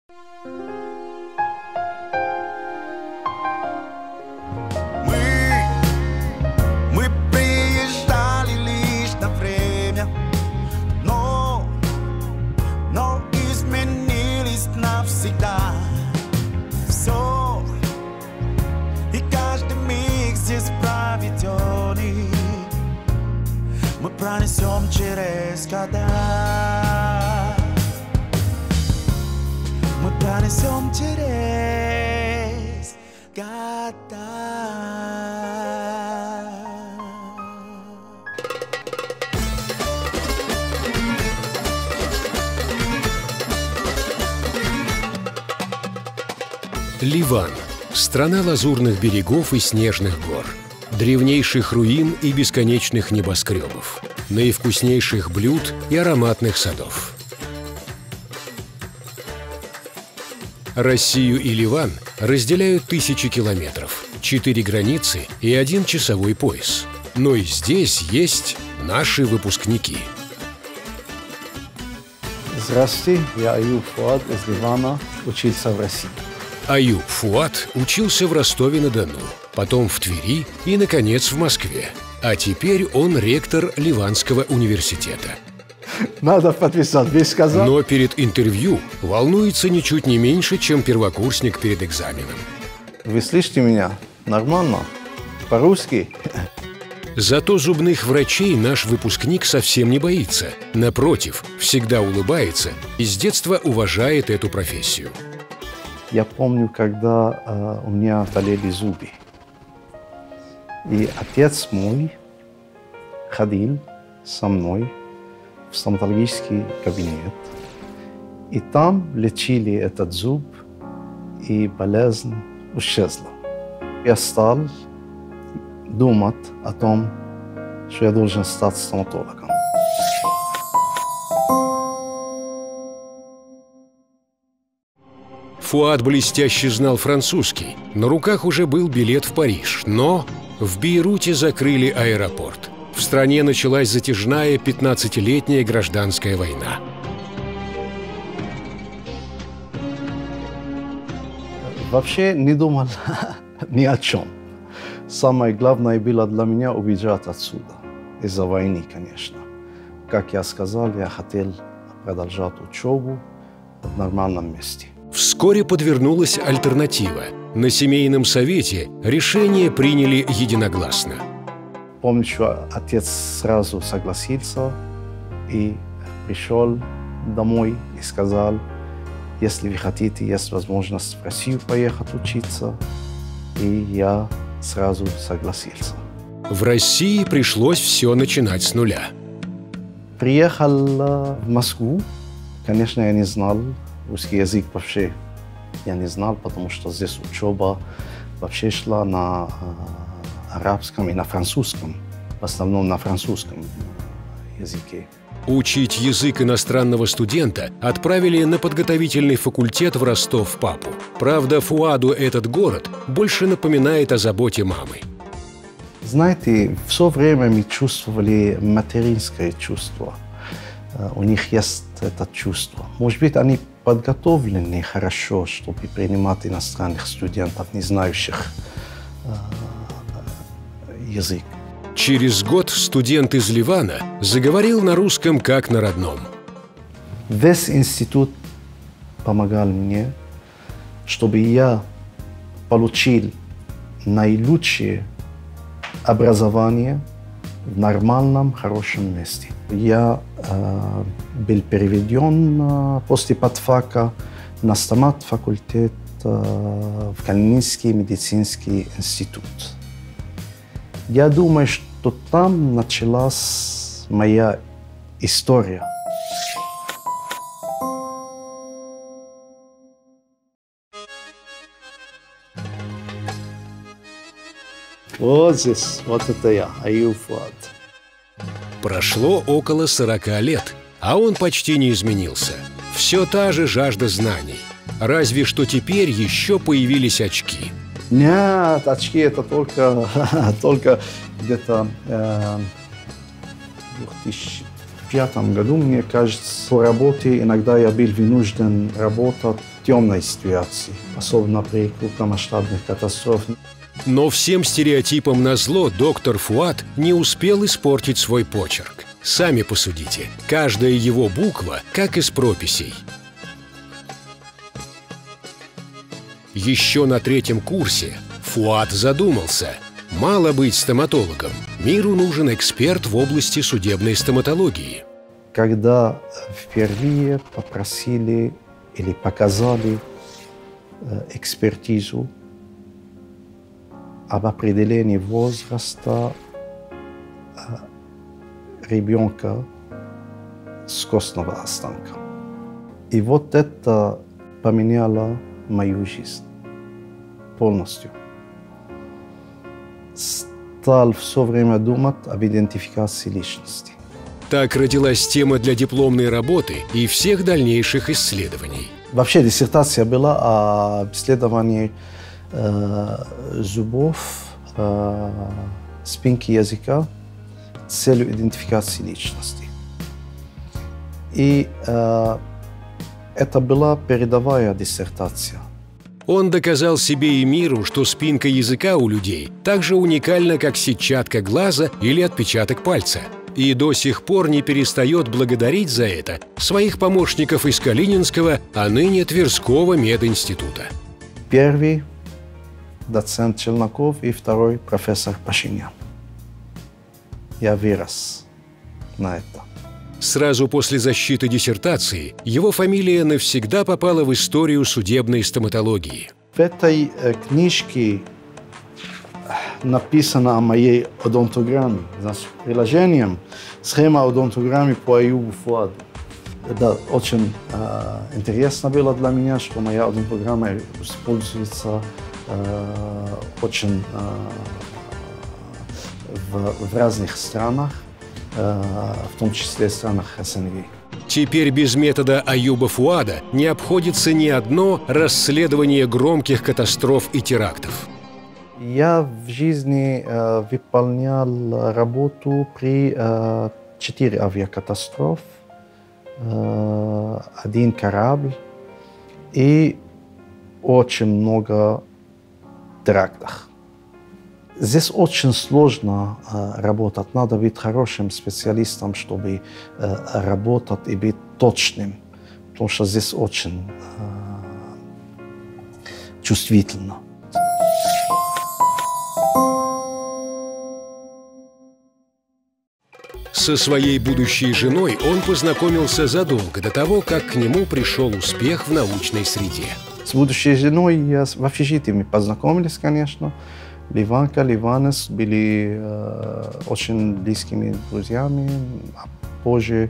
Мы приезжали лишь на время, но изменились навсегда. Все и каждый миг здесь проведенный мы пронесем через года. Мы пронесем через года. Ливан – страна лазурных берегов и снежных гор, древнейших руин и бесконечных небоскребов, наивкуснейших блюд и ароматных садов. Россию и Ливан разделяют тысячи километров, 4 границы и 1 часовой пояс. Но и здесь есть наши выпускники. Здравствуйте, я Аюб Фуад из Ливана, учился в России. Аюб Фуад учился в Ростове-на-Дону, потом в Твери и, наконец, в Москве. А теперь он ректор Ливанского университета. Надо подписать, без сказал. Но перед интервью волнуется ничуть не меньше, чем первокурсник перед экзаменом. Вы слышите меня? Нормально? По-русски? Зато зубных врачей наш выпускник совсем не боится. Напротив, всегда улыбается и с детства уважает эту профессию. Я помню, когда у меня болели зубы. И отец мой ходил со мной в стоматологический кабинет. И там лечили этот зуб, и болезнь исчезла. Я стал думать о том, что я должен стать стоматологом. Фуад блестяще знал французский. На руках уже был билет в Париж. Но в Бейруте закрыли аэропорт. В стране началась затяжная 15-летняя гражданская война. Вообще не думал ни о чем. Самое главное было для меня убежать отсюда. Из-за войны, конечно. Как я сказал, я хотел продолжать учебу в нормальном месте. Вскоре подвернулась альтернатива. На семейном совете решение приняли единогласно. Помню, что отец сразу согласился и пришел домой и сказал, если вы хотите, есть возможность в Россию поехать учиться. И я сразу согласился. В России пришлось все начинать с нуля. Приехал в Москву. Конечно, я не знал русский язык вообще. Я не знал, потому что здесь учеба вообще шла на арабском и на французском. В основном на французском языке. Учить язык иностранного студента отправили на подготовительный факультет в Ростов-Папу. Правда, Фуаду этот город больше напоминает о заботе мамы. Знаете, все время мы чувствовали материнское чувство. У них есть это чувство. Может быть, они подготовлены хорошо, чтобы принимать иностранных студентов, не знающих язык. Через год студент из Ливана заговорил на русском как на родном. Весь институт помогал мне, чтобы я получил наилучшее образование в нормальном, хорошем месте. Я был переведен после подфака на стомат-факультет в Калининский медицинский институт. Я думаю, что там началась моя история. Вот здесь, вот это я, Аюб Фуад. Прошло около 40 лет, а он почти не изменился. Все та же жажда знаний. Разве что теперь еще появились очки. Нет, очки это только где-то в 2005 году, мне кажется, по работе иногда я был вынужден работать темной ситуации, особенно при крупномасштабных катастрофах. Но всем стереотипам назло доктор Фуад не успел испортить свой почерк. Сами посудите, каждая его буква как из прописей. Еще на 3-м курсе Фуад задумался: мало быть стоматологом, миру нужен эксперт в области судебной стоматологии. Когда впервые попросили или показали экспертизу об определении возраста ребенка с костного останка. И вот это поменяло мою жизнь полностью. Стал все время думать об идентификации личности. Так родилась тема для дипломной работы и всех дальнейших исследований. Вообще диссертация была о исследовании зубов, спинки языка с целью идентификации личности. И это была передовая диссертация. Он доказал себе и миру, что спинка языка у людей так же уникальна, как сетчатка глаза или отпечаток пальца. И до сих пор не перестает благодарить за это своих помощников из Калининского, а ныне Тверского мединститута. Первый доцент Челноков и второй профессор Пашинян. Я вырос на это. Сразу после защиты диссертации его фамилия навсегда попала в историю судебной стоматологии. В этой книжке написано о моей одонтограмме. Значит, приложением схема одонтограммы по Аюбу Фуаду. Это очень интересно было для меня, что моя одонтограмма используется очень в разных странах, в том числе в странах СНГ. Теперь без метода Аюба Фуада не обходится ни одно расследование громких катастроф и терактов. Я в жизни выполнял работу при 4 авиакатастроф, 1 корабль и очень много терактов. Здесь очень сложно работать. Надо быть хорошим специалистом, чтобы работать и быть точным, потому что здесь очень чувствительно. Со своей будущей женой он познакомился задолго до того, как к нему пришел успех в научной среде. С будущей женой я в общежитии мы познакомились, конечно. Ливанка, Ливанес были очень близкими друзьями, а позже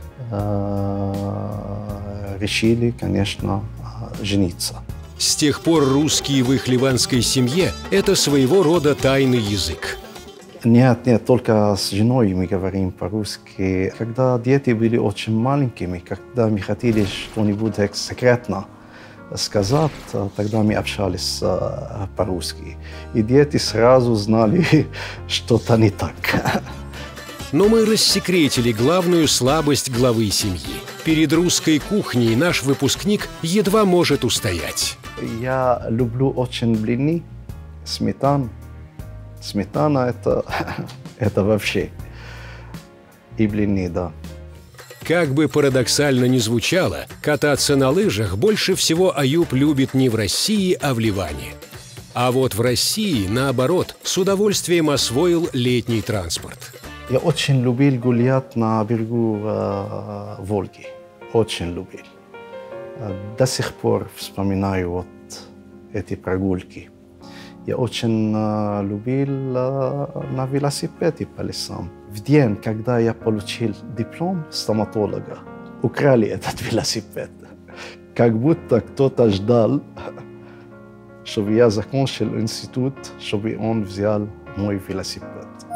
решили, конечно, жениться. С тех пор русский в их ливанской семье – это своего рода тайный язык. Нет, только с женой мы говорим по-русски. Когда дети были очень маленькими, когда мы хотели что-нибудь секретно сказать, тогда мы общались по-русски. И дети сразу знали, что-то не так. Но мы рассекретили главную слабость главы семьи. Перед русской кухней наш выпускник едва может устоять. Я люблю очень блины, сметану. Сметана это вообще. И блины, да. Как бы парадоксально ни звучало, кататься на лыжах больше всего Аюб любит не в России, а в Ливане. А вот в России, наоборот, с удовольствием освоил летний транспорт. Я очень любил гулять на берегу Волги. Очень любил. До сих пор вспоминаю вот эти прогулки. Я очень любил на велосипеде по лесам. В день, когда я получил диплом стоматолога, украли этот велосипед. Как будто кто-то ждал, чтобы я закончил институт, чтобы он взял мой велосипед.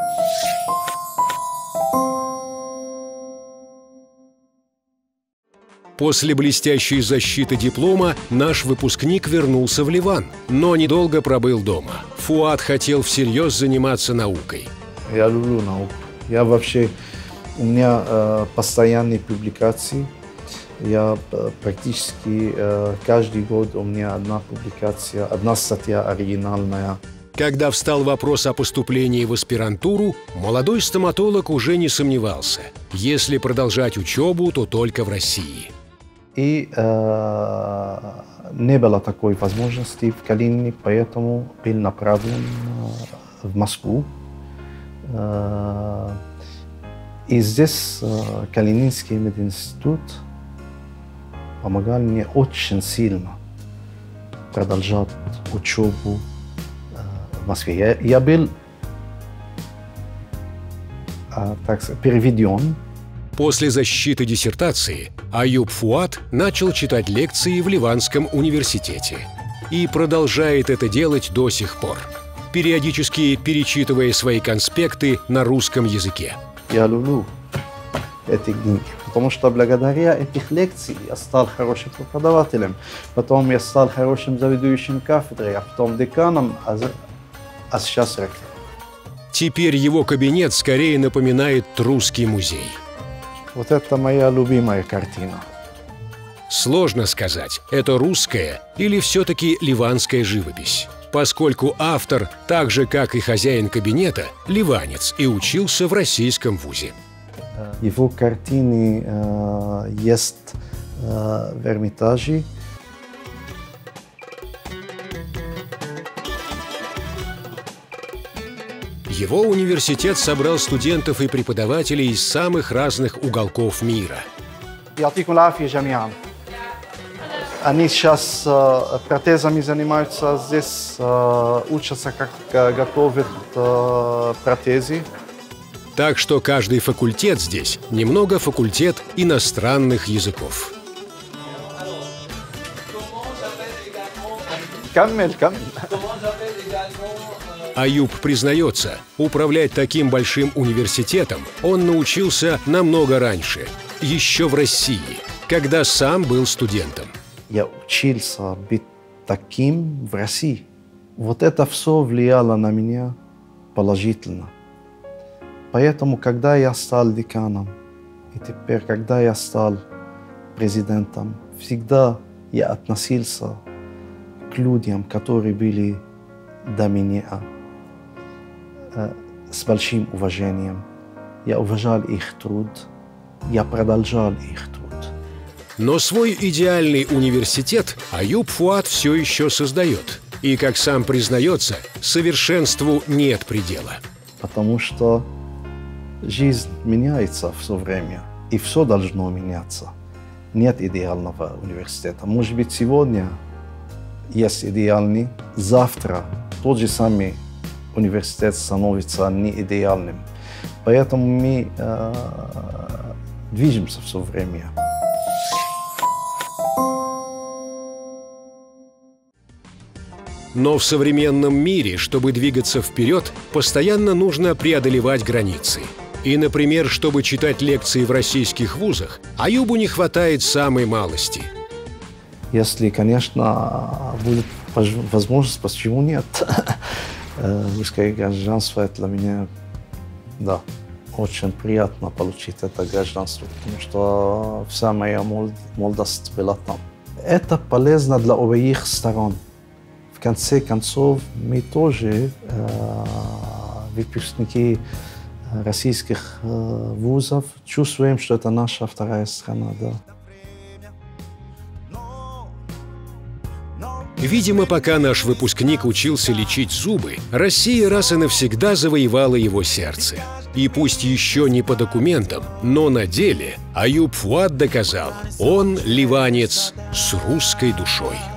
После блестящей защиты диплома наш выпускник вернулся в Ливан, но недолго пробыл дома. Фуад хотел всерьез заниматься наукой. Я люблю науку. У меня постоянные публикации. Я практически каждый год у меня одна публикация, одна статья оригинальная. Когда встал вопрос о поступлении в аспирантуру, молодой стоматолог уже не сомневался. Если продолжать учебу, то только в России. И не было такой возможности в Калинине, поэтому был направлен в Москву. И здесь Калининский мединститут помогал мне очень сильно продолжать учебу в Москве. Я был так сказать, переведен. После защиты диссертации Аюб Фуат начал читать лекции в Ливанском университете и продолжает это делать до сих пор, периодически перечитывая свои конспекты на русском языке. Я люблю эти книги, потому что благодаря этих лекций я стал хорошим преподавателем, потом я стал хорошим заведующим кафедрой, а потом деканом, а сейчас ректором. Теперь его кабинет скорее напоминает Русский музей. Вот это моя любимая картина. Сложно сказать, это русская или все-таки ливанская живопись, поскольку автор, так же как и хозяин кабинета, ливанец и учился в российском вузе. Его картины есть в Эрмитаже. Его университет собрал студентов и преподавателей из самых разных уголков мира. يعطيكم العافية جميعا. Они сейчас протезами занимаются здесь, учатся, как готовят протезы. Так что каждый факультет здесь немного факультет иностранных языков. كمل. Аюб признается, управлять таким большим университетом он научился намного раньше, еще в России, когда сам был студентом. Я учился быть таким в России. Вот это все влияло на меня положительно. Поэтому, когда я стал деканом, и теперь, когда я стал президентом, всегда я относился к людям, которые были до меня, с большим уважением. Я уважал их труд, я продолжал их труд. Но свой идеальный университет Аюб Фуат все еще создает. И, как сам признается, совершенству нет предела. Потому что жизнь меняется все время, и все должно меняться. Нет идеального университета. Может быть, сегодня есть идеальный, завтра тот же самый университет становится не идеальным. Поэтому мы движемся все время. Но в современном мире, чтобы двигаться вперед, постоянно нужно преодолевать границы. И, например, чтобы читать лекции в российских вузах, Аюбу не хватает самой малости. Если, конечно, будет возможность, почему нет? Русское гражданство для меня, да, очень приятно получить это гражданство, потому что вся моя молодость была там. Это полезно для обеих сторон. В конце концов, мы тоже выпускники российских вузов чувствуем, что это наша вторая страна, да. Видимо, пока наш выпускник учился лечить зубы, Россия раз и навсегда завоевала его сердце. И пусть еще не по документам, но на деле Аюб Фуат доказал, он ливанец с русской душой.